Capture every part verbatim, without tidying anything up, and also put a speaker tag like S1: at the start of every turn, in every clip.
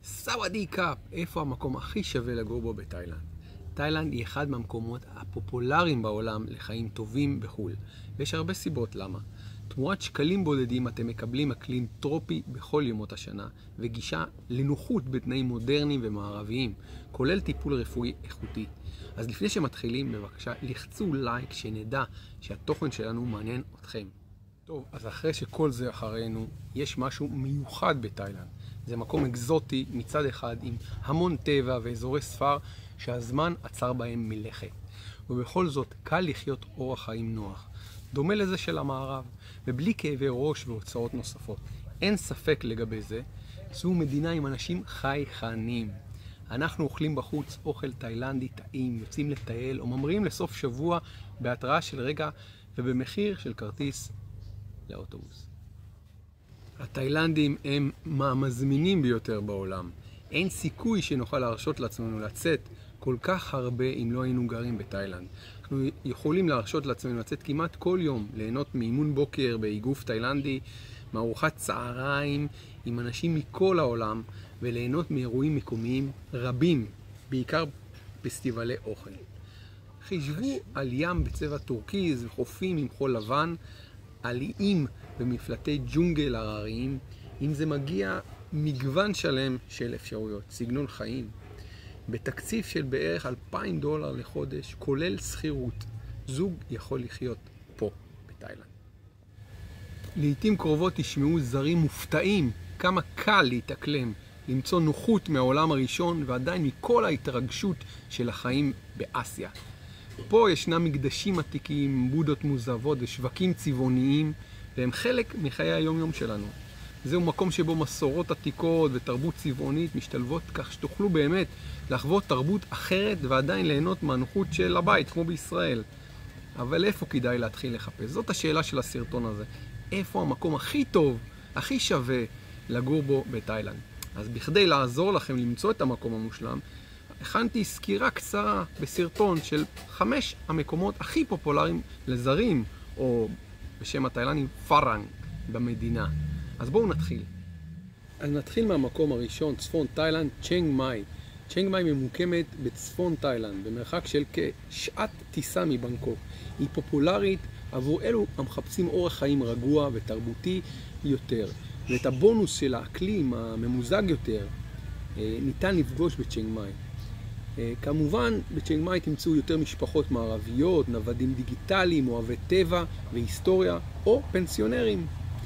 S1: סוואדי קאפ, איפה המקום הכי שווה לגור בו בתאילנד? תאילנד היא אחד מהמקומות הפופולריים בעולם לחיים טובים בחו"ל, ויש הרבה סיבות למה. תמורת שקלים בודדים אתם מקבלים אקלים טרופי בכל ימות השנה, וגישה לנוחות בתנאים מודרניים ומערביים, כולל טיפול רפואי איכותי. אז לפני שמתחילים, בבקשה, לחצו לייק שנדע שהתוכן שלנו מעניין אתכם. טוב, אז אחרי שכל זה אחרינו, יש משהו מיוחד בתאילנד. זה מקום אקזוטי מצד אחד עם המון טבע ואזורי ספר שהזמן עצר בהם מלכת. ובכל זאת קל לחיות אורח חיים נוח, דומה לזה של המערב, ובלי כאבי ראש והוצאות נוספות. אין ספק לגבי זה, זו מדינה עם אנשים חייכנים. אנחנו אוכלים בחוץ אוכל תאילנדי טעים, יוצאים לטייל או ממריאים לסוף שבוע בהתראה של רגע ובמחיר של כרטיס לאוטובוס. התאילנדים הם מהמזמינים ביותר בעולם. אין סיכוי שנוכל להרשות לעצמנו לצאת כל כך הרבה אם לא היינו גרים בתאילנד. אנחנו יכולים להרשות לעצמנו לצאת כמעט כל יום, ליהנות מאימון בוקר באיגוף תאילנדי, מארוחת צהריים עם אנשים מכל העולם, וליהנות מאירועים מקומיים רבים, בעיקר פסטיבלי אוכל. חישבו על ים בצבע טורקיז וחופים עם חול לבן, על איים במפלטי ג'ונגל הרריים, אם זה מגיע מגוון שלם של אפשרויות, סגנון חיים. בתקציב של בערך אלפיים דולר לחודש, כולל שכירות, זוג יכול לחיות פה, בתאילנד. לעתים קרובות תשמעו זרים מופתעים כמה קל להתאקלם, למצוא נוחות מהעולם הראשון ועדיין מכל ההתרגשות של החיים באסיה. פה ישנם מקדשים עתיקים, בודות מוזבות ושווקים צבעוניים, והם חלק מחיי היום-יום שלנו. זהו מקום שבו מסורות עתיקות ותרבות צבעונית משתלבות כך שתוכלו באמת לחוות תרבות אחרת ועדיין ליהנות מהנוחות של הבית, כמו בישראל. אבל איפה כדאי להתחיל לחפש? זאת השאלה של הסרטון הזה. איפה המקום הכי טוב, הכי שווה לגור בו בתאילנד? אז בכדי לעזור לכם למצוא את המקום המושלם, הכנתי סקירה קצרה בסרטון של חמש המקומות הכי פופולריים לזרים, או בשם התאילנדים פארנג במדינה. אז בואו נתחיל. אז נתחיל מהמקום הראשון, צפון תאילנד, צ'נג מאי. צ'נג מאי ממוקמת בצפון תאילנד, במרחק של כשעת טיסה מבנקוק. היא פופולרית עבור אלו המחפשים אורח חיים רגוע ותרבותי יותר. ואת הבונוס של האקלים הממוזג יותר ניתן לפגוש בצ'נג מאי. כמובן, בצ'נג מאי תמצאו יותר משפחות מערביות, נוודים דיגיטליים, אוהבי טבע והיסטוריה, או פנסיונרים.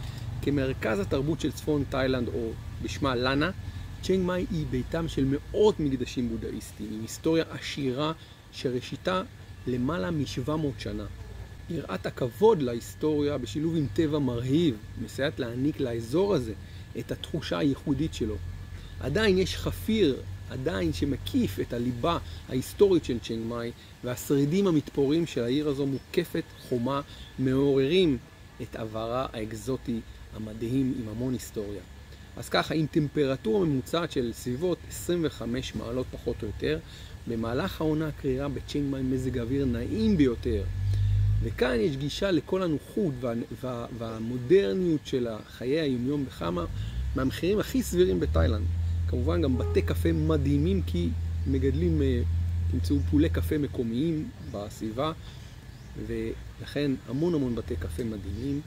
S1: כמרכז התרבות של צפון תאילנד, או בשמה לאנה, צ'נג מאי היא ביתם של מאות מקדשים בודהיסטיים, עם היסטוריה עשירה שראשיתה למעלה מ-שבע מאות שנה. יראת הכבוד להיסטוריה בשילוב עם טבע מרהיב, מסייעת להעניק לאזור הזה את התחושה הייחודית שלו. עדיין יש חפיר, עדיין שמקיף את הליבה ההיסטורית של צ'נג מאי, והשרידים המתפורים של העיר הזו מוקפת חומה מעוררים את עברה האקזוטי המדהים עם המון היסטוריה. אז ככה, עם טמפרטורה ממוצעת של סביבות עשרים וחמש מעלות פחות או יותר, במהלך העונה הקרירה בצ'נג מאי מזג אוויר נעים ביותר. וכאן יש גישה לכל הנוחות וה, וה, והמודרניות של חיי היומיום בכמה מהמחירים הכי סבירים בתאילנד. כמובן גם בתי קפה מדהימים, כי מגדלים, תמצאו פולי קפה מקומיים בסביבה, ולכן המון המון בתי קפה מדהימים.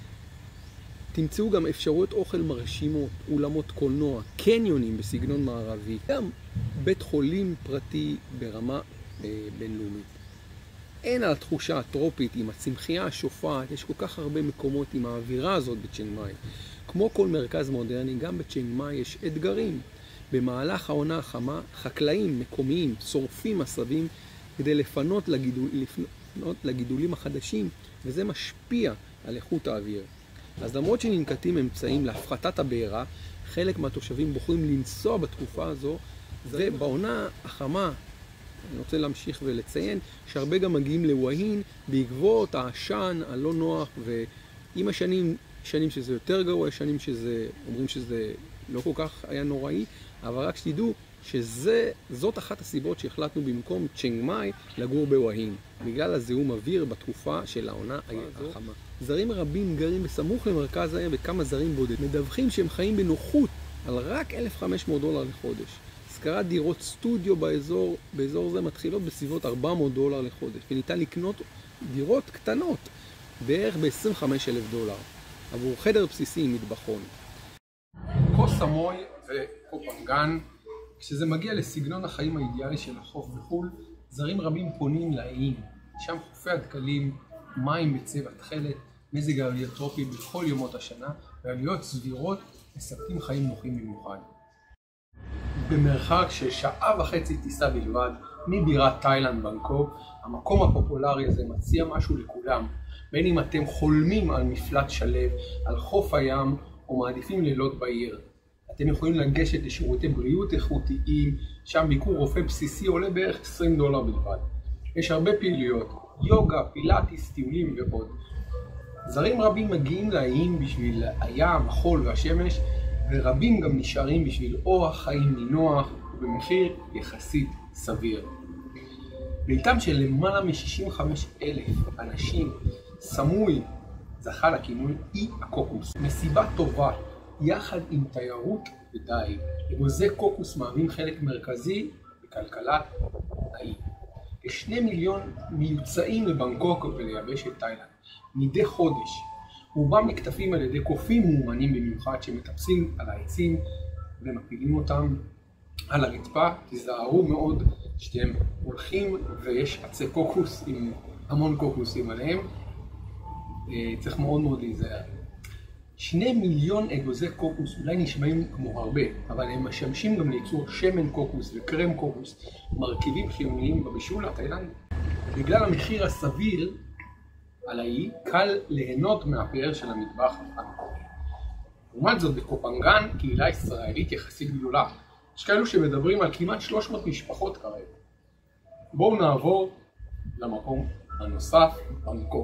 S1: תמצאו גם אפשרויות אוכל מרשימות, אולמות קולנוע, קניונים בסגנון מערבי, גם בית חולים פרטי ברמה אה, בינלאומית. אין על התחושה הטרופית עם הצמחייה השופעת, יש כל כך הרבה מקומות עם האווירה הזאת בצ'נג מאי. כמו כל מרכז מודרני, גם בצ'נג מאי יש אתגרים. במהלך העונה החמה, חקלאים מקומיים שורפים עשבים כדי לפנות, לגידול, לפנות לגידולים החדשים, וזה משפיע על איכות האוויר. אז למרות שננקטים אמצעים להפחתת הבעירה, חלק מהתושבים בוחרים לנסוע בתקופה הזו, ובעונה החמה, אני רוצה להמשיך ולציין, שהרבה גם מגיעים לווהין בעקבות העשן הלא נוח, ועם השנים, שנים שזה יותר גרוע, יש שנים שזה, אומרים שזה לא כל כך היה נוראי, אבל רק שתדעו שזאת אחת הסיבות שהחלטנו במקום צ'נג מאי לגור בווהין, בגלל הזיהום אוויר בתקופה של העונה החמה. זרים רבים גרים בסמוך למרכז העיר, וכמה זרים בודד מדווחים שהם חיים בנוחות על רק אלף וחמש מאות דולר לחודש. השכרת דירות סטודיו באזור, באזור זה מתחילות בסביבות ארבע מאות דולר לחודש, וניתן לקנות דירות קטנות בערך ב-עשרים וחמישה אלף דולר עבור חדר בסיסי עם מטבחון. קו סמוי וקו פנגן, כשזה מגיע לסגנון החיים האידיאלי של החוף בחול, זרים רבים פונים לאיים. שם חופי הדקלים, מים בצבע תכלת, מזג האוויר טרופי בכל יומות השנה, ועלויות סבירות מספקים חיים נוחים במיוחד. במרחק של שעה וחצי טיסה בלבד מבירת תאילנד בנקוק, המקום הפופולרי הזה מציע משהו לכולם, בין אם אתם חולמים על מפלט שלב, על חוף הים, או מעדיפים לילות בעיר. אתם יכולים לגשת לשירותי בריאות איכותיים, שם ביקור רופא בסיסי עולה בערך עשרים דולר בלבד. יש הרבה פעילויות, יוגה, פילאטיס, טיולים ועוד. זרים רבים מגיעים לאיים בשביל הים, החול והשמש, ורבים גם נשארים בשביל אורח חיים נינוח ובמחיר יחסית סביר. ביתם של למעלה מ-שישים וחמישה אלף אנשים, סמוי זכה לכינוי אי הקוקוס. מסיבה טובה יחד עם תיירות ודייג. אגוזי קוקוס מהווים חלק מרכזי בכלכלת האי. כשני מיליון מיוצאים לבנקוק וליבשת תאילנד מדי חודש. רובם נקטפים על ידי קופים מאומנים במיוחד שמטפסים על העצים ומפילים אותם על הרצפה. תיזהרו מאוד שאתם הולכים ויש עצי קוקוס עם המון קוקוסים עליהם. צריך מאוד מאוד להיזהר. שני מיליון אגוזי קוקוס אולי נשמעים כמו הרבה, אבל הם משמשים גם לייצור שמן קוקוס וקרם קוקוס, מרכיבים חיוניים בבישול התאילנדי. בגלל המחיר הסביר על האי, קל ליהנות מהפאר של המטבח המקומי. לעומת זאת, בקו פנגן קהילה ישראלית יחסית גדולה. יש כאלו שמדברים על כמעט שלוש מאות משפחות כרגע. בואו נעבור למקום הנוסף, בנקוק.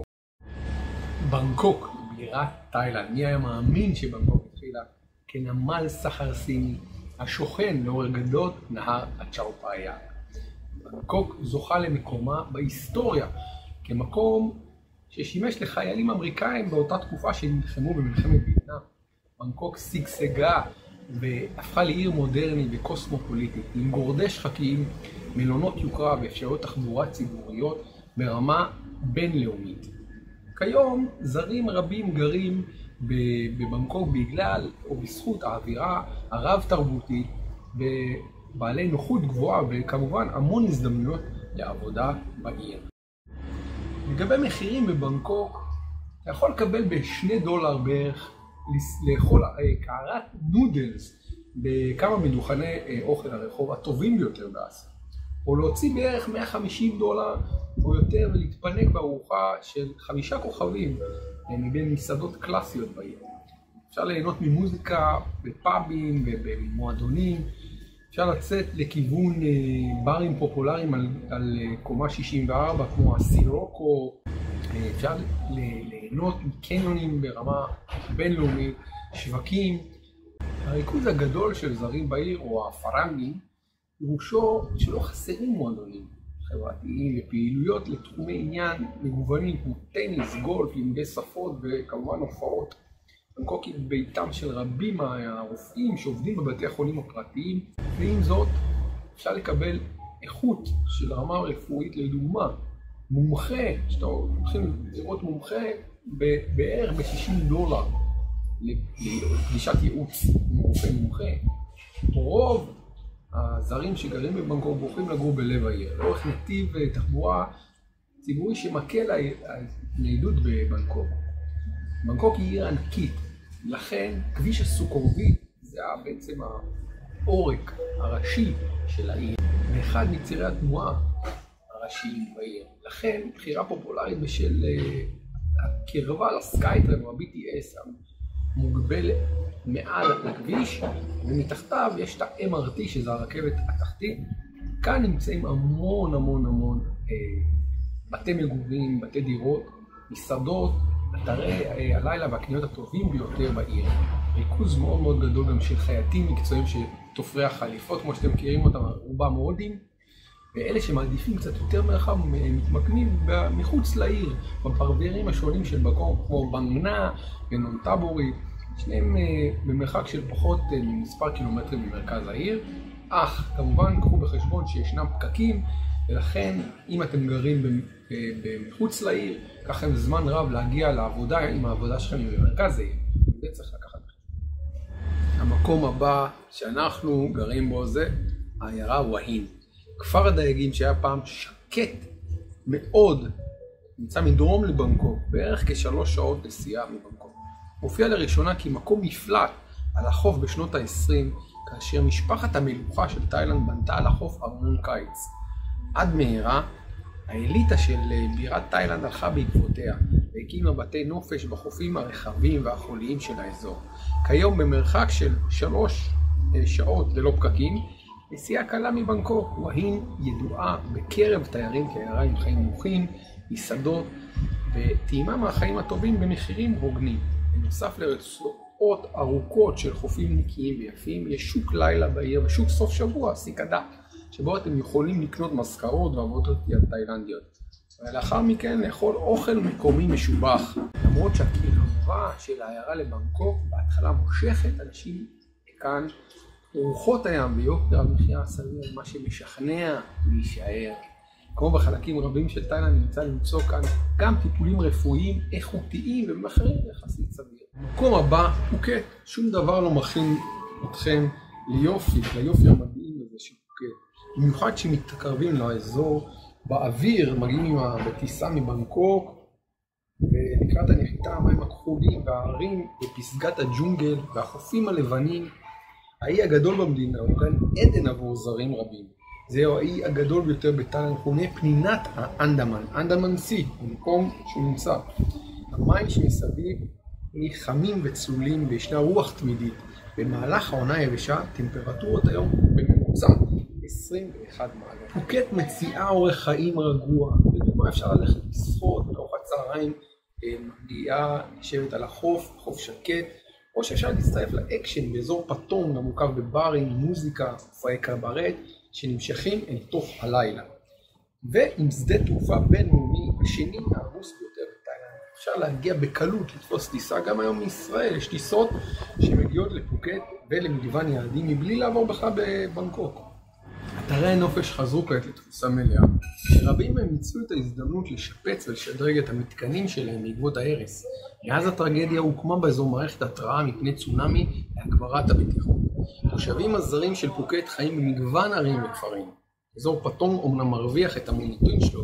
S1: בנקוק, בירת תאילנד. מי היה מאמין שבנקוק התחילה כנמל סחר סיני השוכן לאורך גדות נהר הצ'או פריה. בנקוק זוכה למקומה בהיסטוריה כמקום ששימש לחיילים אמריקאים באותה תקופה שנלחמו במלחמת וייטנאם. בנקוק שגשגה והפכה לעיר מודרנית וקוסמופוליטית עם גורדי שחקים, מלונות יוקרה ואפשרויות תחבורה ציבוריות ברמה בינלאומית. כיום זרים רבים גרים בבנקוק בגלל או בזכות האווירה הרב תרבותית ובעלי נוחות גבוהה וכמובן המון הזדמנויות לעבודה בעיר. לגבי מחירים בבנקוק, אתה יכול לקבל בשני דולר בערך לאכול קערת נודלס בכמה מדוכני אוכל הרחוב הטובים ביותר באסיה, או להוציא בערך מאה וחמישים דולר או יותר ולהתפנק בארוחה של חמישה כוכבים מבין מסעדות קלאסיות בעיר. אפשר ליהנות ממוזיקה בפאבים ובמועדונים, אפשר לצאת לכיוון ברים פופולריים על, על קומה שישים וארבע כמו הסירוקו, אפשר ליהנות מקניונים ברמה בינלאומית, שווקים. הריכוז הגדול של זרים בעיר או הפרנגים פירושו שלא חסרים מועדונים חברתיים ופעילויות לתחומי עניין מגוונים כמו טניס, גולף, לימודי שפות וכמובן הופעות. בנקוק היא ביתם של רבים מהרופאים שעובדים בבתי החולים הפרטיים, ועם זאת אפשר לקבל איכות של רמה רפואית. לדוגמה, מומחה, שאתה הולכים לראות מומחה בערך ב-שישים דולר לפגישת ייעוץ עם רופא מומחה. רוב הזרים שגרים בבנקוק בוחרים לגור בלב העיר, לאורך נתיב תחבורה ציבורי שמקל על ניידות בבנקוק. בנקוק היא עיר ענקית, לכן כביש הסוכרוויט זה בעצם העורק הראשי של העיר, ואחד מצירי התנועה הראשיים בעיר. לכן בחירה פופולרית בשל הקרבה לסקייטרם או ה-בי טי אס המוגבל מעל לכביש, ומתחתיו יש את ה-אם אר טי שזה הרכבת התחתית. כאן נמצאים המון המון המון אה, בתי מגורים, בתי דירות, מסעדות, אתרי אה, הלילה והקניות הטובים ביותר בעיר. ריכוז מאוד מאוד גדול גם של חייטים מקצועיים שתופרי החליפות כמו שאתם מכירים אותם, רובם הודים, ואלה שמעדיפים קצת יותר מרחב מתמקמים מחוץ לעיר, בפרברים השונים של בנקוק כמו בנגנה ונונטבורי, שניהם במרחק של פחות ממספר קילומטרים ממרכז העיר, אך כמובן קחו בחשבון שישנם פקקים, ולכן אם אתם גרים מחוץ לעיר, ייקח לכם זמן רב להגיע לעבודה אם העבודה שלכם היא במרכז העיר. זה צריך לקחת בחשבון. המקום הבא שאנחנו גרים בו זה העיירה והין. כפר הדייגים שהיה פעם שקט מאוד, נמצא מדרום לבנקוק, בערך כשלוש שעות נסיעה מבנקוק. מופיע לראשונה כמקום מפלט על החוף בשנות ה-עשרים, כאשר משפחת המלוכה של תאילנד בנתה על החוף ארמון קיץ. עד מהרה, האליטה של בירת תאילנד הלכה בעקבותיה, והקימה בתי נופש בחופים הרחבים והחוליים של האזור. כיום במרחק של שלוש שעות ללא פקקים, נסיעה קלה מבנקוק. והין ידועה בקרב תיירים כעיירה עם חיים נוחים, מסעדות וטעימה מהחיים הטובים במחירים הוגנים. בנוסף לרצועות ארוכות של חופים נקיים ויפים, יש שוק לילה בעיר ושוק סוף שבוע, סיקדה, שבו אתם יכולים לקנות מזכרות ועבודות יד תאילנדיות. ולאחר מכן לאכול אוכל מקומי משובח. למרות שהקרבה של העיירה לבנקוק בהתחלה מושכת אנשים כאן, ארוחות הים ויוקר המחיה הסביר, מה שמשכנע להישאר. כמו בחלקים רבים של תאילנד נמצא למצוא כאן גם טיפולים רפואיים איכותיים ומחירים יחסית סביר. המקום הבא, פוקט. שום דבר לא מכין אתכם ליופי, ליופי המדהים הזה של פוקט. במיוחד שמתקרבים לאזור באוויר, מגיעים בטיסה מבנקוק, ולקראת הנחיתה המים הכחולים והערים בפסגת הג'ונגל והחופים הלבנים. האי הגדול במדינה הוא כאן עדן עבור זרים רבים. זהו האי הגדול ביותר בתאילנד, מכונה פנינת האנדמן, אנדמן סי, במקום שהוא נמצא. המים שמסביב חמים וצלולים וישנה רוח תמידית. במהלך העונה היבשה, טמפרטורות היום בממוצע עשרים ואחת מעלות. פוקט מציעה אורח חיים רגוע, לדוגמה אפשר ללכת לשחות, לארוחת צהריים מגיעה לשבת על החוף, חוף שקט, או שאפשר להצטרף לאקשן באזור פתום המורכב בברים, מוזיקה, מופעי קברט שנמשכים אל תוך הלילה. ועם שדה תעופה בינלאומי השני העמוס ביותר בתאילנד, אפשר להגיע בקלות לתפוס טיסה. גם היום מישראל יש טיסות שמגיעות לפוקט ולמגוון יעדים מבלי לעבור בכלל בבנקוק. אתרי הנופש חזרו כעת לתפוסה מלאה, שרבים מהם ניצלו את ההזדמנות לשפץ ולשדרג את המתקנים שלהם בעקבות ההרס. מאז הטרגדיה הוקמה באזור מערכת התראה מפני צונאמי להגברת הבטיחות. תושבים הזרים של פוקט חיים במגוון ערים וכפרים. אזור פתום אומנם מרוויח את המוניטין שלו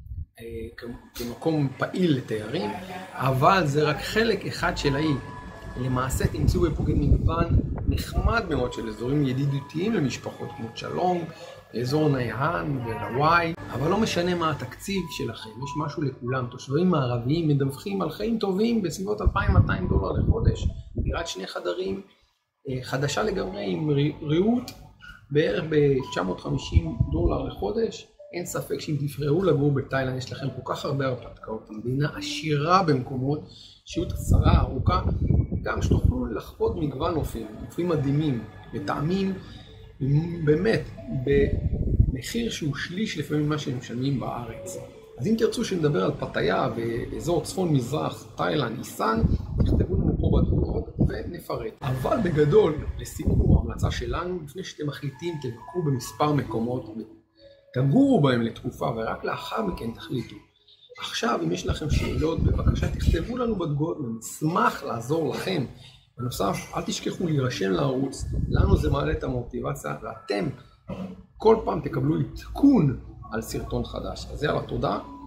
S1: כמקום פעיל לתיירים, אבל זה רק חלק אחד של האי. למעשה תמצאו בפוקט מגוון נחמד מאוד של אזורים ידידותיים למשפחות כמו צ'לונג, אזור נייהן ולוואי, אבל לא משנה מה התקציב שלכם, יש משהו לכולם. תושבים מערביים מדווחים על חיים טובים בסביבות אלפיים מאתיים דולר לחודש, דירת שני חדרים חדשה לגמרי עם ריהוט בערך ב-תשע מאות וחמישים דולר לחודש. אין ספק שאם תבחרו לגור בתאילנד יש לכם כל כך הרבה הרפתקאות. המדינה עשירה במקומות, שהות קצרה ארוכה, גם שתוכלו לחוות מגוון נופים, נופים מדהימים, בטעמים באמת במחיר שהוא שליש לפעמים מה שהם משלמים בארץ. אז אם תרצו שנדבר על פטאיה ואזור צפון מזרח תאילנד, איסן, תכתבו לנו פה בתגובות ונפרט. אבל בגדול, לסיום ההמלצה שלנו, לפני שאתם מחליטים תבקרו במספר מקומות, תגורו בהם לתקופה ורק לאחר מכן תחליטו. עכשיו אם יש לכם שאלות בבקשה תכתבו לנו בתגובות ונשמח לעזור לכם. בנוסף אל תשכחו להירשם לערוץ, לנו זה מעלה את המוטיבציה ואתם כל פעם תקבלו עדכון על סרטון חדש. אז יאללה, תודה.